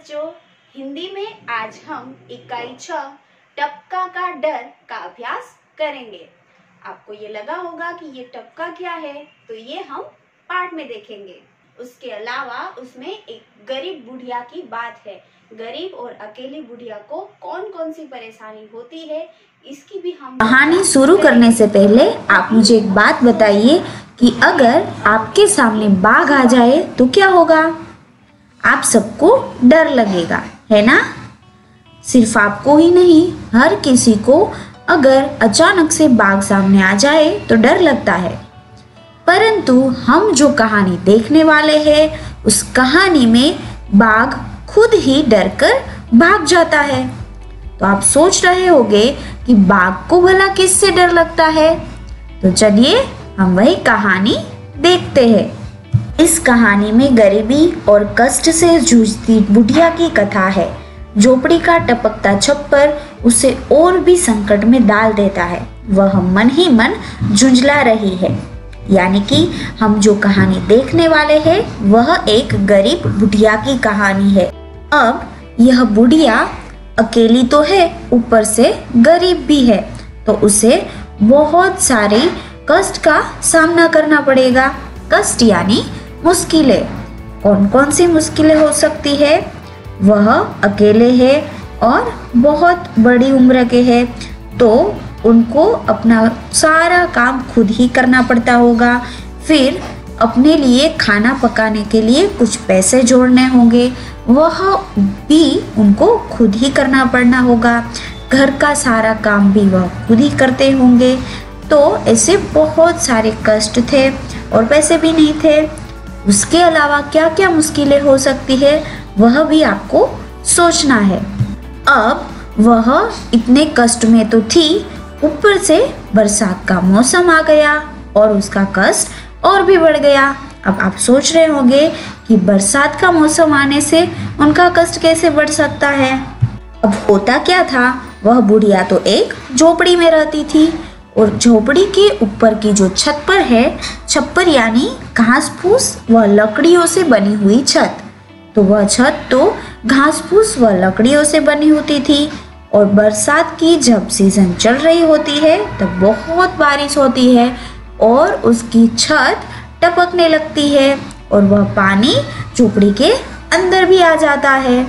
बच्चों, हिंदी में आज हम इकाई 6 टपका का डर का अभ्यास करेंगे। आपको ये लगा होगा कि ये टपका क्या है, तो ये हम पाठ में देखेंगे। उसके अलावा उसमें एक गरीब बुढ़िया की बात है। गरीब और अकेली बुढ़िया को कौन कौन सी परेशानी होती है, इसकी भी हम कहानी शुरू करने से पहले आप मुझे एक बात बताइए कि अगर आपके सामने बाघ आ जाए तो क्या होगा? आप सबको डर लगेगा, है ना? सिर्फ आपको ही नहीं, हर किसी को अगर अचानक से बाघ सामने आ जाए तो डर लगता है। परंतु हम जो कहानी देखने वाले हैं, उस कहानी में बाघ खुद ही डरकर भाग जाता है। तो आप सोच रहे होंगे कि बाघ को भला किससे डर लगता है? तो चलिए हम वही कहानी देखते हैं। इस कहानी में गरीबी और कष्ट से जूझती बुढ़िया की कथा है। झोपड़ी का टपकता छप्पर उसे और भी संकट में डाल देता है। वह मन ही मन झुंझला रही है। यानी कि हम जो कहानी देखने वाले हैं वह एक गरीब बुढ़िया की कहानी है। अब यह बुढ़िया अकेली तो है, ऊपर से गरीब भी है, तो उसे बहुत सारे कष्ट का सामना करना पड़ेगा। कष्ट यानी मुश्किलें। कौन कौन सी मुश्किलें हो सकती है? वह अकेले है और बहुत बड़ी उम्र के हैं, तो उनको अपना सारा काम खुद ही करना पड़ता होगा। फिर अपने लिए खाना पकाने के लिए कुछ पैसे जोड़ने होंगे, वह भी उनको खुद ही करना पड़ना होगा। घर का सारा काम भी वह खुद ही करते होंगे। तो ऐसे बहुत सारे कष्ट थे और पैसे भी नहीं थे। उसके अलावा क्या क्या मुश्किलें हो सकती है, वह भी आपको सोचना है। अब वह इतने कष्ट में तो थी, ऊपर से बरसात का मौसम आ गया और उसका कष्ट और भी बढ़ गया। अब आप सोच रहे होंगे कि बरसात का मौसम आने से उनका कष्ट कैसे बढ़ सकता है। अब होता क्या था, वह बुढ़िया तो एक झोपड़ी में रहती थी और झोपड़ी के ऊपर की जो छप्पर है, छप्पर यानी घास फूस व लकड़ियों से बनी हुई छत, तो वह छत तो घास फूस व लकड़ियों से बनी होती थी। और बरसात की जब सीजन चल रही होती है तब बहुत बारिश होती है और उसकी छत टपकने लगती है और वह पानी झोपड़ी के अंदर भी आ जाता है।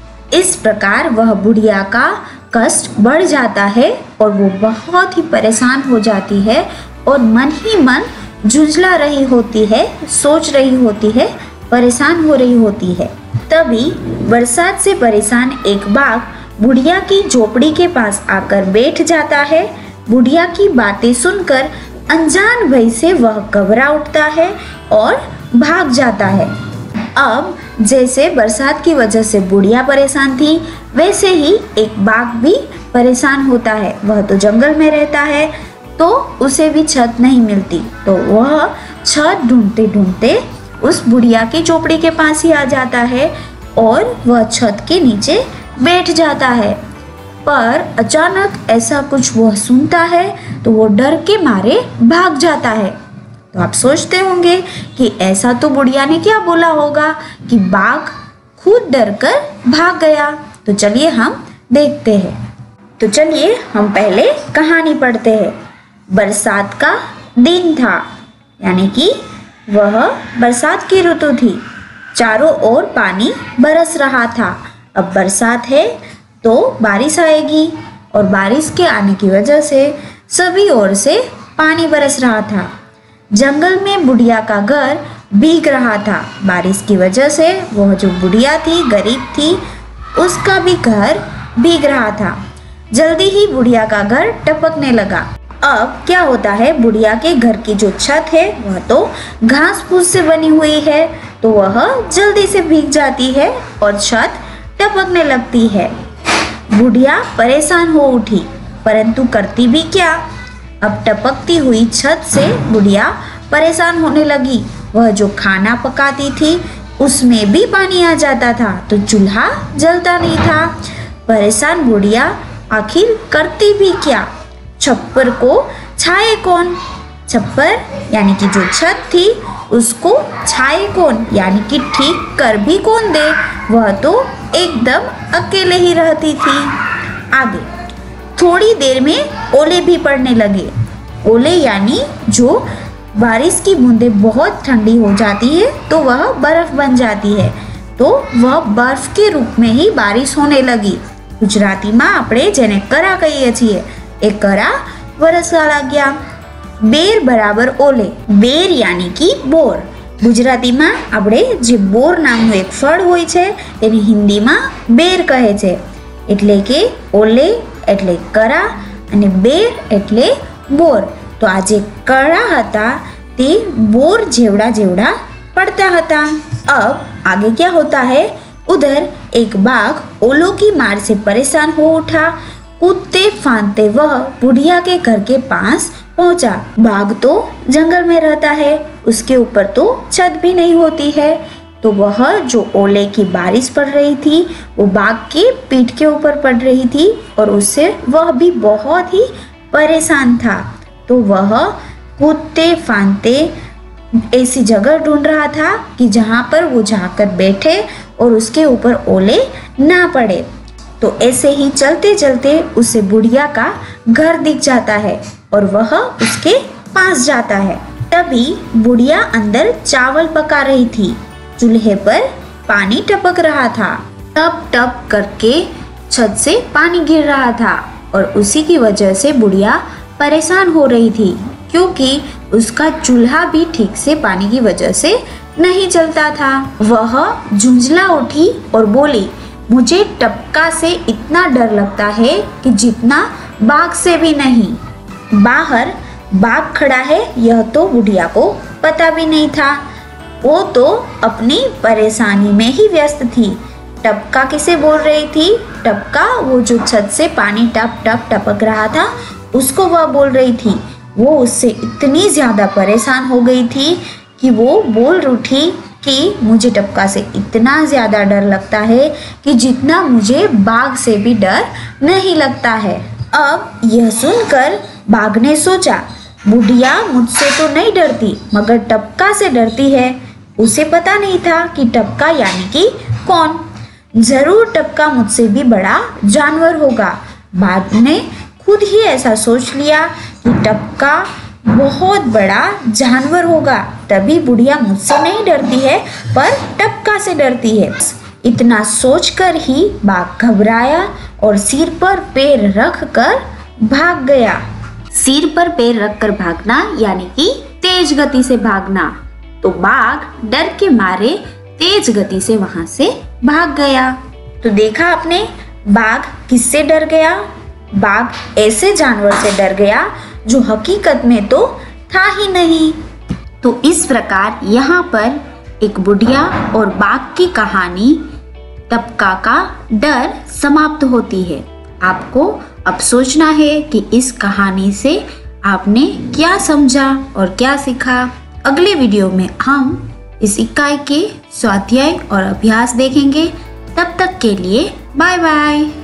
इस प्रकार वह बुढ़िया का कष्ट बढ़ जाता है और वो बहुत ही परेशान हो जाती है और मन ही मन झुंझला रही होती है, सोच रही होती है, परेशान हो रही होती है। तभी बरसात से परेशान एक बाघ बुढ़िया की झोपड़ी के पास आकर बैठ जाता है। बुढ़िया की बातें सुनकर अनजान भय से वह घबरा उठता है और भाग जाता है। अब जैसे बरसात की वजह से बुढ़िया परेशान थी, वैसे ही एक बाघ भी परेशान होता है। वह तो जंगल में रहता है, तो उसे भी छत नहीं मिलती, तो वह छत ढूंढते ढूंढते उस बुढ़िया की झोपड़ी के पास ही आ जाता है और वह छत के नीचे बैठ जाता है। पर अचानक ऐसा कुछ वह सुनता है तो वो डर के मारे भाग जाता है। तो आप सोचते होंगे कि ऐसा तो बुढ़िया ने क्या बोला होगा कि बाघ खुद डरकर भाग गया। तो चलिए हम देखते हैं। तो चलिए हम पहले कहानी पढ़ते हैं। बरसात का दिन था, यानी कि वह बरसात की ऋतु थी। चारों ओर पानी बरस रहा था। अब बरसात है तो बारिश आएगी और बारिश के आने की वजह से सभी ओर से पानी बरस रहा था। जंगल में बुढ़िया का घर भीग रहा था। बारिश की वजह से वह जो बुढ़िया थी, गरीब थी, उसका भी घर भीग रहा था। जल्दी ही बुढ़िया का घर टपकने लगा। अब क्या होता है, बुढ़िया के घर की जो छत है वह तो घास फूस से बनी हुई है, तो वह जल्दी से भीग जाती है और छत टपकने लगती है। बुढ़िया परेशान हो उठी, परंतु करती भी क्या। अब टपकती हुई छत से बुढ़िया परेशान होने लगी। वह जो खाना पकाती थी उसमें भी पानी आ जाता था, तो चूल्हा जलता नहीं था। परेशान बुढ़िया आखिर करती भी क्या। छप्पर को छाए कौन? छप्पर यानी कि जो छत थी उसको छाए कौन, यानी कि ठीक कर भी कौन दे। वह तो एकदम अकेले ही रहती थी। आगे थोड़ी देर में ओले भी पड़ने लगे। ओले यानी जो बारिश की बूंदें बहुत ठंडी हो जाती है तो वह बर्फ बन जाती है, तो वह बर्फ के रूप में ही बारिश होने लगी। गुजराती में આપણે જેને કરા કહીએ છીએ એ કરા વરસવા લાગ્યા। બેર બરાબર ઓલે, બેર यानी कि બોર। ગુજરાતીમાં આપણે જે બોર નામનું એક ફળ હોય છે તેને હિન્દીમાં બેર કહે છે। એટલે કે ઓલે એટલે કરા અને બેર એટલે બોર। તો આ જે કરા હતા તે બોર જેવડા જેવડા पड़ता था। अब आगे क्या होता है, उधर एक बाघ ओलों की मार से परेशान हो उठा। कूदते फांदते वह बुढ़िया के घर के पास पहुंचा। बाघ तो जंगल में रहता है, उसके ऊपर तो छत भी नहीं होती है, तो वह जो ओले की बारिश पड़ रही थी वो बाघ के पीठ के ऊपर पड़ रही थी और उससे वह भी बहुत ही परेशान था। तो वह कूदते फांदते ऐसी जगह ढूंढ रहा था कि जहाँ पर वो जाकर बैठे और उसके ऊपर ओले ना पड़े। तो ऐसे ही चलते चलते उसे बुढ़िया का घर दिख जाता है और वह उसके पास जाता है। तभी बुढ़िया अंदर चावल पका रही थी। चूल्हे पर पानी टपक रहा था। टप टप करके छत से पानी गिर रहा था और उसी की वजह से बुढ़िया परेशान हो रही थी, क्योंकि उसका चूल्हा भी ठीक से पानी की वजह से नहीं चलता था। वह झुंझला उठी और बोली, मुझे टपका से इतना डर लगता है कि जितना बाघ से भी नहीं। बाहर बाघ खड़ा है यह तो बुढ़िया को पता भी नहीं था। वो तो अपनी परेशानी में ही व्यस्त थी। टपका किसे बोल रही थी? टपका वो जो छत से पानी टप टप टपक रहा था उसको वह बोल रही थी। वो उससे इतनी ज़्यादा परेशान हो गई थी कि वो बोल उठी कि मुझे टपका से इतना ज़्यादा डर लगता है कि जितना मुझे बाघ से भी डर नहीं लगता है। अब यह सुनकर बाघ ने सोचा, बुढ़िया मुझसे तो नहीं डरती मगर टपका से डरती है। उसे पता नहीं था कि टपका यानी कि कौन। जरूर टपका मुझसे भी बड़ा जानवर होगा। बाघ ने खुद ही ऐसा सोच लिया कि टपका बहुत बड़ा जानवर होगा, तभी बुढ़िया मुझसे नहीं डरती है पर टपका से डरती है। इतना सोचकर ही बाघ घबराया और सिर पर पैर रख कर भाग गया। सिर पर पैर रखकर भागना यानी कि तेज गति से भागना। तो बाघ डर के मारे तेज गति से वहां से भाग गया। तो देखा आपने, बाघ किससे डर गया? बाघ ऐसे जानवर से डर गया जो हकीकत में तो था ही नहीं। तो इस प्रकार यहाँ पर एक बुढ़िया और बाघ की कहानी टपका का डर समाप्त होती है। आपको अब सोचना है कि इस कहानी से आपने क्या समझा और क्या सीखा। अगले वीडियो में हम इस इकाई के स्वाध्याय और अभ्यास देखेंगे। तब तक के लिए बाय बाय।